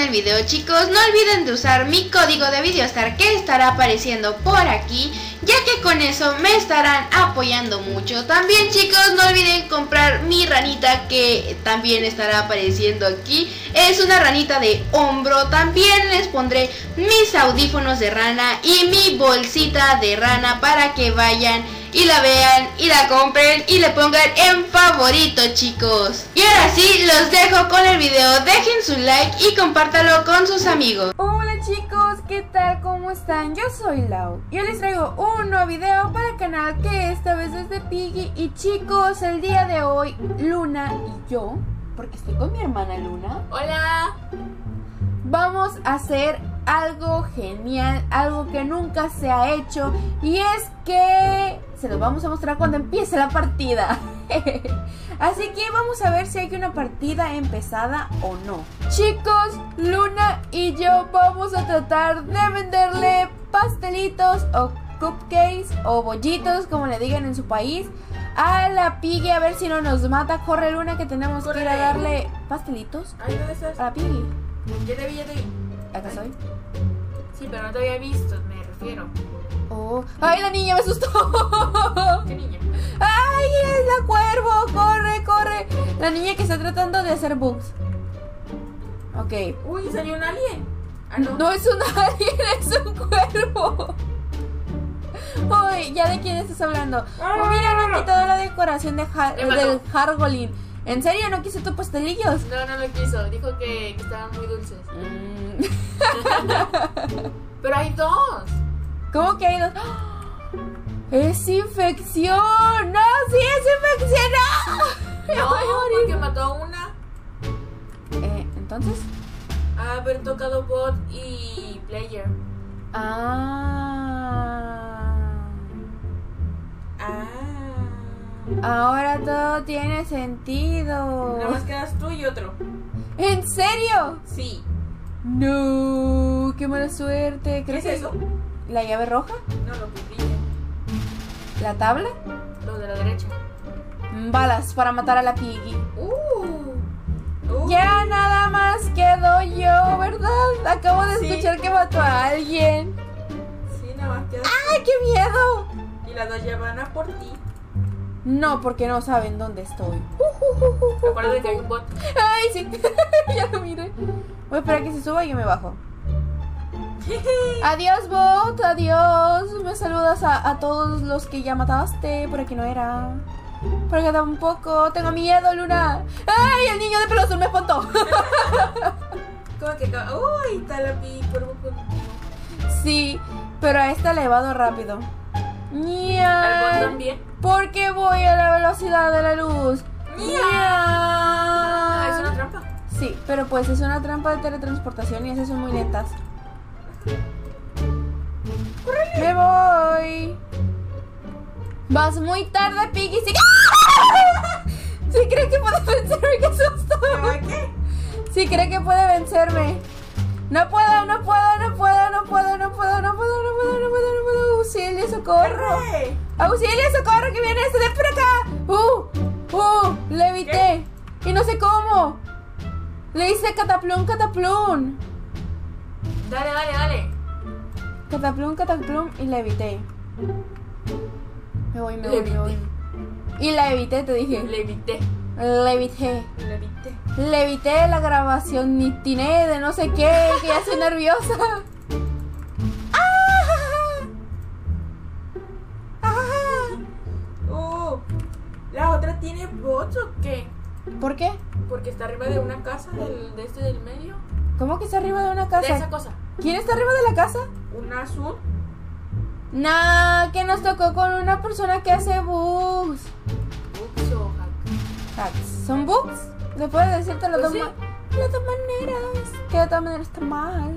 el video, chicos, no olviden de usar mi código de Videostar que estará apareciendo por aquí, ya que con eso me estarán apoyando mucho. También, chicos, no olviden comprar mi ranita que también estará apareciendo aquí. Es una ranita de hombro. También les pondré mis audífonos de rana y mi bolsita de rana para que vayan y la vean y la compren y le pongan en favorito, chicos. Y ahora sí, los dejo con el video. Dejen su like y compártalo con sus amigos. Hola chicos, ¿qué tal? ¿Cómo están? Yo soy Lau. Yo les traigo un nuevo video para el canal, que esta vez es de Piggy. Y chicos, el día de hoy, Luna y yo, porque estoy con mi hermana Luna. Hola. Vamos a hacer algo genial, algo que nunca se ha hecho, y es que se los vamos a mostrar cuando empiece la partida. Así que vamos a ver si hay una partida empezada o no. Chicos, Luna y yo vamos a tratar de venderle pastelitos o cupcakes o bollitos, como le digan en su país, a la Piggy, a ver si no nos mata. Corre, Luna, que tenemos que ir a darle pastelitos. Ay, ¿dónde estás? A la Piggy. Ya te vi. Acá estoy. Sí, pero no te había visto, me refiero. Oh. ¡Ay, la niña me asustó! ¿Qué niña? ¡Ay, es la cuervo! ¡Corre, corre! La niña que está tratando de hacer bugs. Ok. Uy, salió un alien. Ah, no. No es un alien, es un cuervo. Uy, ¿ya de quién estás hablando? Oh, mira, me han quitado la decoración de del Hargolin. ¿En serio no quiso tus pastelillos? No lo quiso. Dijo que estaban muy dulces. Pero hay dos. ¿Cómo que hay dos? ¡Es infección! ¡No, sí es infección! ¡No! No, porque mató a una. ¿Entonces? Haber tocado bot y player. Ahora todo tiene sentido. Nada más quedas tú y otro. ¿En serio? Sí. No, qué mala suerte. ¿Qué es eso? ¿La llave roja? No, lo que brilla. ¿La tabla? Lo de la derecha. Balas para matar a la Piggy. Ya nada más quedo yo, ¿verdad? Acabo de escuchar que mató a alguien. Sí, nada más quedas. ¡Ay, qué miedo! Y las dos ya van a por ti. No, porque no saben dónde estoy. Acuérdate que hay un bot. ¡Ay, sí! Ya lo miré. Voy a esperar que se suba y yo me bajo. Adiós, bot, adiós. Me saludas a todos los que ya mataste. Por aquí no era. Por acá tampoco. Tengo miedo, Luna. ¡Ay, el niño de pelo azul me espantó! ¿Cómo que acá? ¡Uy! Está la Piggy cuervo contigo. Sí, pero a esta le vado rápido. ¿Al bot también? Porque voy a la velocidad de la luz. ¿Es una trampa? Sí, pero pues es una trampa de teletransportación y esas son muy lentas. ¡Córrele! ¡Me voy! Vas muy tarde, Piggy. Sí, sí cree que puede vencerme, qué susto. ¿Qué? Sí cree que puede vencerme. No puedo. Auxilio, socorro. ¡Corre! Auxilio, socorro, que viene este de por acá. Le evité. ¿Qué? Y no sé cómo. Le hice cataplum. Dale. Cataplum y la evité. Me voy. Levité. Y la evité, te dije. Le evité la grabación nitiné de no sé qué, que ya estoy nerviosa. ¿La otra tiene bots o qué? ¿Por qué? Porque está arriba de una casa de este del medio. ¿Cómo que está arriba de una casa? De esa cosa. ¿Quién está arriba de la casa? ¿Un azul? Nah, que nos tocó con una persona que hace bugs. ¿Bugs o Hacks. ¿Son bugs? ¿Le puedes decirte las Pues dos sí. las dos maneras? Que de todas maneras está mal.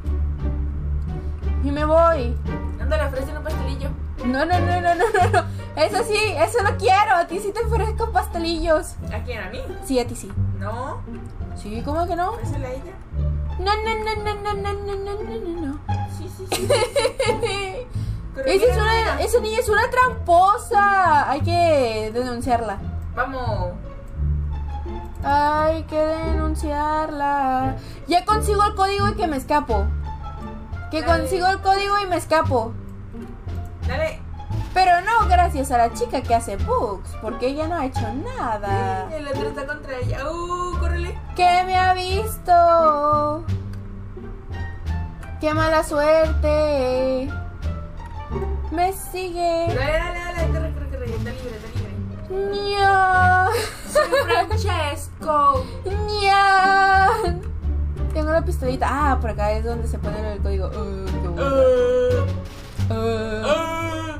Y me voy. Ándale, ofrecen un pastelillo. No. Eso sí, eso no quiero. A ti sí te ofrezco pastelillos. ¿A quién? ¿A mí? Sí, a ti sí. No. Sí, ¿cómo que no? Ofrécele a ella. No. Sí. Pero Esa niña es una tramposa. Hay que denunciarla. Vamos. Hay que denunciarla. Ya consigo el código y que me escapo. Que Dale. consigo el código y me escapo. Dale. Pero no gracias a la chica que hace bugs, porque ella no ha hecho nada. El otro está contra ella. Córrele. ¿Qué me ha visto? ¡Qué mala suerte! Me sigue. Dale. Corre. Está libre. ¡Nya! Soy Francesco. ¡Nya! Tengo la pistolita. Ah, por acá es donde se pone el código. Qué bueno.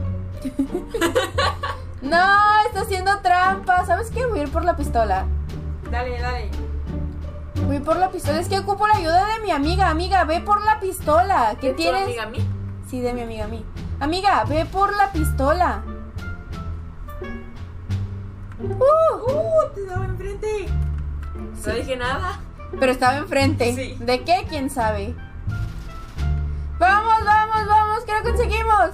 No, está haciendo trampa. ¿Sabes qué? Voy a ir por la pistola. Dale. Voy por la pistola. Es que ocupo la ayuda de mi amiga. Amiga, ve por la pistola. ¿Qué ¿Es tu tienes? amiga a mí? Sí, de mi amiga a mí. Amiga, ve por la pistola. Te daba enfrente. No dije nada. Pero estaba enfrente. Sí. ¿De qué? ¿Quién sabe? ¡Vamos! ¡Que lo conseguimos!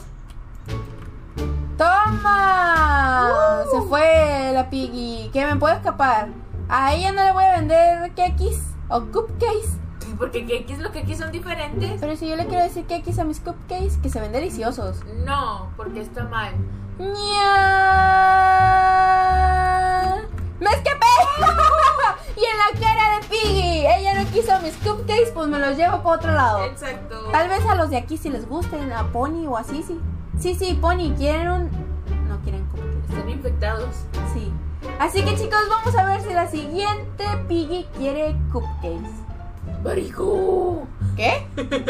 ¡Toma! Se fue la Piggy. ¿Qué? ¿Me puedo escapar? A ella no le voy a vender cakes o cupcakes. Porque qué es lo que aquí son diferentes. Pero si yo le quiero decir cakes a mis cupcakes, que se ven deliciosos. No, porque está mal. ¡Nya! ¡Me escapé! Y en la cara de Piggy. Ella no quiso mis cupcakes, pues me los llevo para otro lado. Exacto. Tal vez a los de aquí si les gusten, a Pony o así, sí. Sí, Pony, ¿quieren un...? No quieren cupcakes. Están infectados. Sí. Así que chicos, vamos a ver si la siguiente Piggy quiere cupcakes. ¡Marico! ¿Qué?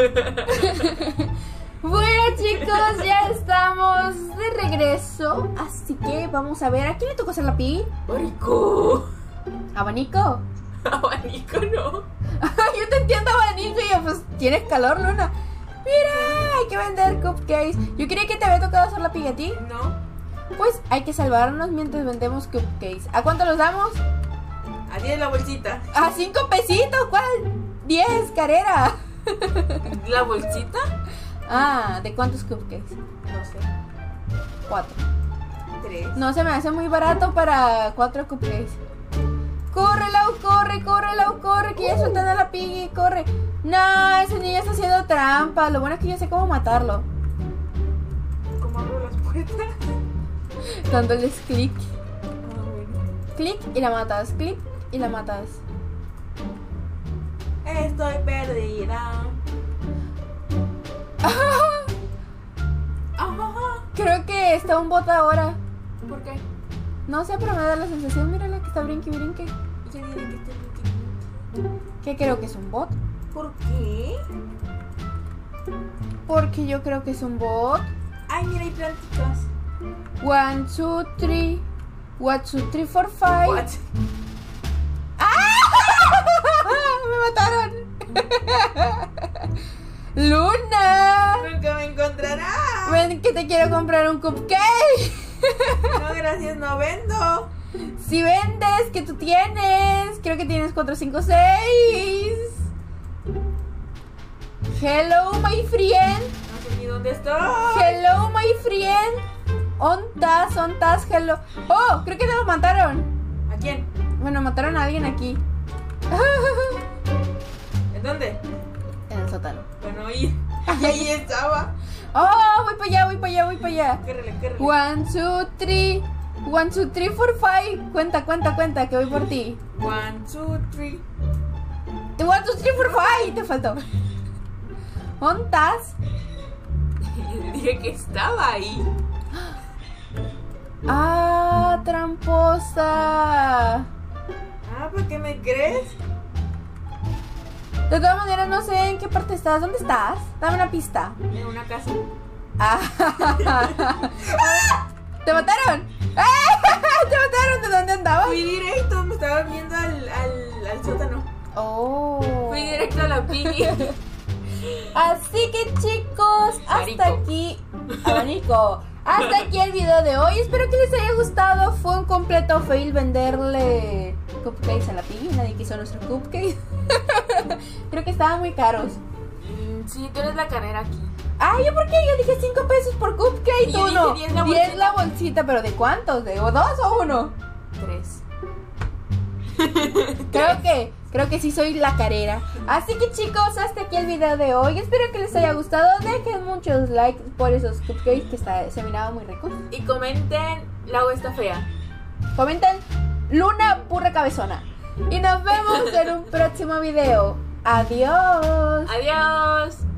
Bueno chicos, ya estamos de regreso. Así que vamos a ver, ¿a quién le tocó hacer la Piggy? ¡Marico! ¿Abanico? Abanico no. Yo te entiendo, abanico. Y yo, pues, ¿tienes calor, Luna? Mira, hay que vender cupcakes. Yo creía que te había tocado hacer la Piggy a ti. No. Pues hay que salvarnos mientras vendemos cupcakes. ¿A cuánto los damos? A 10 la bolsita. A 5 pesitos. ¿Cuál? 10, carrera. ¿La bolsita? Ah, ¿de cuántos cupcakes? No sé. 4. 3. No, se me hace muy barato para 4 cupcakes. Corre, Lau, corre, que ya sueltan a la Piggy, corre. No, ese niño está haciendo trampa. Lo bueno es que yo sé cómo matarlo. ¿Cómo abro las puertas? Dándoles clic, Bueno. clic y la matas, clic y la matas. Estoy perdida. Creo que está un bot ahora. ¿Por qué? No sé, pero me da la sensación, mírala que está brinque. ¿Quién dice que está Que creo que es un bot. ¿Por qué? Porque yo creo que es un bot. Ay, mira, hay plantitas. 1, 2, 3. 1, 2, 3, 4, 5. What? ¡Me mataron! ¡Luna! Nunca me encontrará. Ven que te quiero comprar un cupcake. No, gracias, no vendo. Si vendes, que tú tienes. Creo que tienes 4, 5, 6. Hello, my friend. No sé ni dónde estoy. Hello, my friend. Ontas, hello. Oh, creo que nos mataron. ¿A quién? Bueno, mataron a alguien aquí. ¿En dónde? En el sótano. Bueno, ahí. Y ahí estaba. Oh, voy para allá. Córrele. 1, 2, 3. 1, 2, 3, 4, 5. Cuenta, que voy por ti. 1, 2, 3. 1, 2, 3, 4, 5. Te faltó. ¿Ontas? Dije que estaba ahí. Ah, tramposa. ¿Por qué me crees? De todas maneras, no sé en qué parte estás. ¿Dónde estás? Dame una pista. En una casa. Ah. ¿Te mataron? ¿Te mataron? ¿De dónde andabas? Fui directo, me estaba viendo al sótano. Oh. Fui directo a la Piggy. Así que chicos, hasta Abanico. aquí. Abanico. Hasta aquí el video de hoy. Espero que les haya gustado. Fue un completo fail venderle cupcakes a la Piggy. Nadie quiso nuestros cupcakes. Creo que estaban muy caros. Sí, tú eres la carrera aquí. Ah, ¿yo por qué? Yo dije 5 pesos por cupcake. Y yo dije 1. 10 la 10 bolsita. la bolsita, pero ¿de cuántos? ¿De 2 o 1? 3. Creo que sí soy la carera. Así que chicos, hasta aquí el video de hoy. Espero que les haya gustado. Dejen muchos likes por esos cupcakes que se miraban muy ricos. Y comenten, la agua está fea. Comenten Luna burra cabezona. Y nos vemos en un próximo video. Adiós. Adiós.